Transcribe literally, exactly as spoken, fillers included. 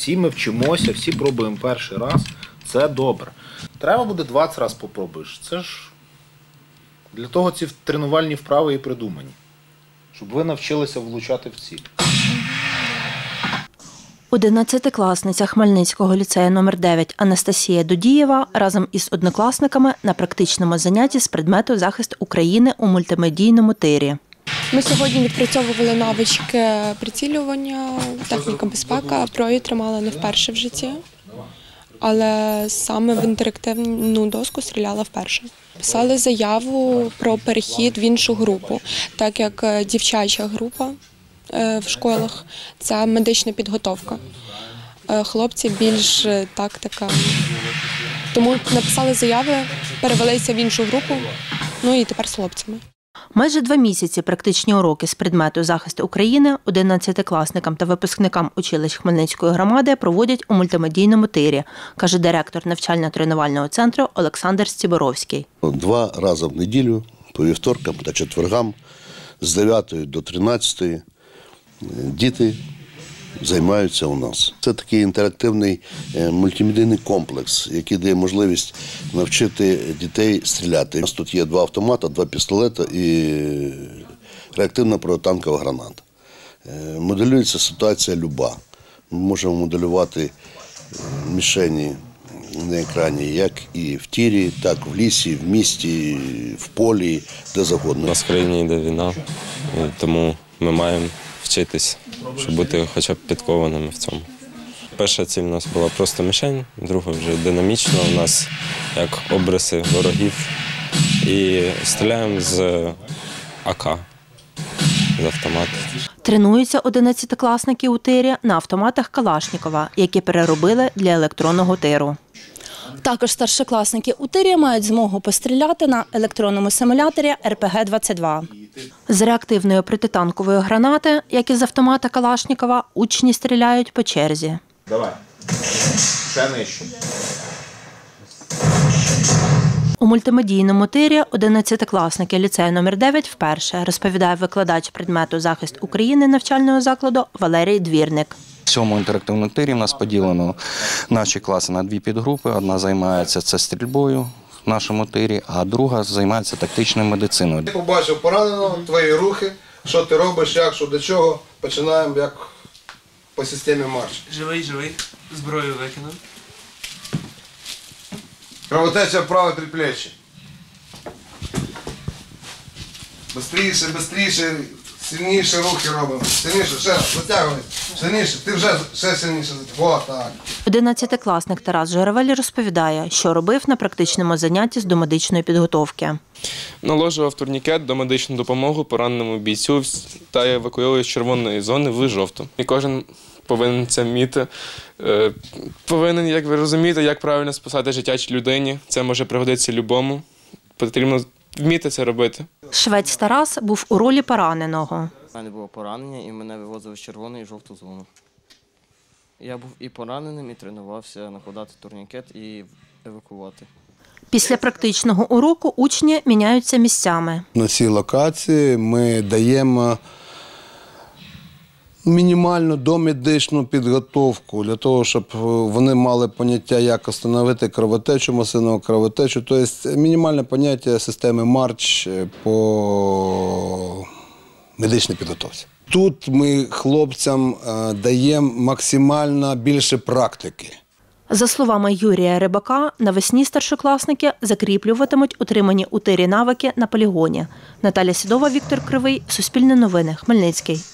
Всі ми вчимося, всі пробуємо перший раз. Це добре. Треба буде двадцять разів попробуєш. Це ж для того ці тренувальні вправи і придумані. Щоб ви навчилися влучати в ціль. Одинадцятикласниця Хмельницького ліцею номер дев'ять Анастасія Додієва разом із однокласниками на практичному занятті з предмету «Захист України у мультимедійному тирі». Ми сьогодні відпрацьовували навички прицілювання, техніка безпека, прою тримала не вперше в житті, але саме в інтерактивну доску стріляла вперше. Писали заяву про перехід в іншу групу, так як дівчача група в школах – це медична підготовка. Хлопці більш тактика. Тому написали заяви, перевелися в іншу групу, ну і тепер з хлопцями. Майже два місяці практичні уроки з предмету «Захист України» одинадцятикласникам та випускникам училищ Хмельницької громади проводять у мультимедійному тирі, каже директор навчально-тренувального центру Олександр Стіборовський. Два рази в неділю, по вівторкам та четвергам, з дев'ятої до тринадцятої діти займаються у нас. Це такий інтерактивний мультимедійний комплекс, який дає можливість навчити дітей стріляти. У нас тут є два автомати, два пістолети і реактивна протитанкова граната. Моделюється ситуація люба. Ми можемо моделювати мішені на екрані як і в тірі, так і в лісі, в місті, в полі, де завгодно. У нас в країні йде війна, тому ми маємо вчитись, щоб бути хоча б підкованими в цьому. Перша ціль у нас була просто мішень, друга вже динамічна у нас, як обриси ворогів. І стріляємо з А К, з автомату. Тренуються одинадцятикласники у тирі на автоматах Калашнікова, які переробили для електронного тиру. Також старшокласники у тирі мають змогу постріляти на електронному симуляторі Р П Г двадцять два. З реактивної протитанкової гранати, як і з автомата Калашнікова, учні стріляють по черзі. Давай. Ще нижче. У мультимедійному тирі одинадцятикласники ліцею номер дев'ять вперше, розповідає викладач предмету «Захист України» навчального закладу Валерій Двірник. В цьому інтерактивному тирі в нас поділено наші класи на дві підгрупи. Одна займається це стрільбою в нашому тирі, а друга займається тактичною медициною. Я побачив пораненого, твої рухи, що ти робиш, як, що, до чого. Починаємо як по системі марш. Живий, живий. Зброю викинув. Кровотеча в праве предплечье. Бистріше, бистріше, сильніше рухи робимо. Сильніше, ще раз, затягуй. Сильніше, ти вже ще сильніше затягуй. О, так. Одинадцятикласник Тарас Журавель розповідає, що робив на практичному занятті з домедичної підготовки. Наложував турнікет до медичну допомогу пораненому бійцю та евакуював з червоної зони в жовту. І кожен повинен це вміти. Повинен, як ви розумієте, як правильно спасати життя людині. Це може пригодитися любому. Потрібно вміти це робити. Швець Тарас був у ролі пораненого. У мене було поранення і мене вивозили з червоної і жовту зону. Я був і пораненим, і тренувався накладати турнікет і евакувати. Після практичного уроку учні міняються місцями. На цій локації ми даємо мінімальну домедичну підготовку для того, щоб вони мали поняття, як встановити кровотечу, масивну кровотечу. Тобто мінімальне поняття системи марч по медичній підготовці. Тут ми хлопцям даємо максимально більше практики. За словами Юрія Рибака, навесні старшокласники закріплюватимуть отримані у тирі навики на полігоні. Наталя Сідова, Віктор Кривий, Суспільне новини, Хмельницький.